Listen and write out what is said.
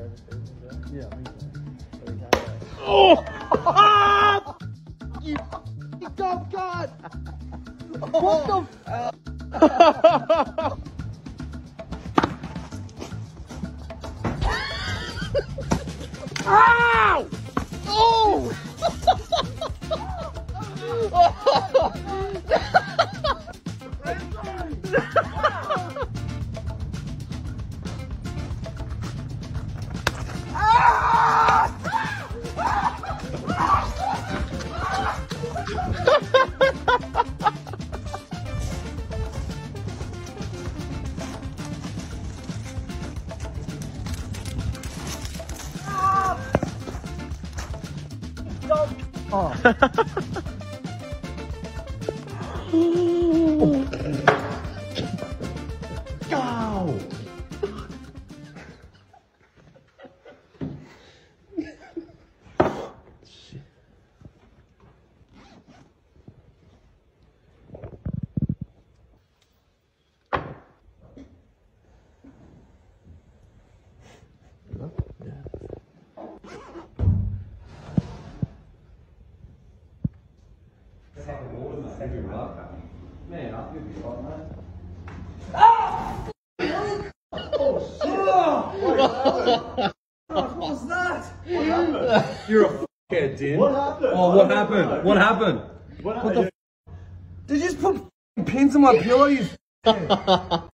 Yeah, I think so. Oh! You dumb god! What the Ow! Oh! Oh. Go! Man, I'll give you all that. What was that? What happened? You're a f***head, Din. What happened? Oh, what happened? What happened? What the f***? Did you just put pins in my pillow, you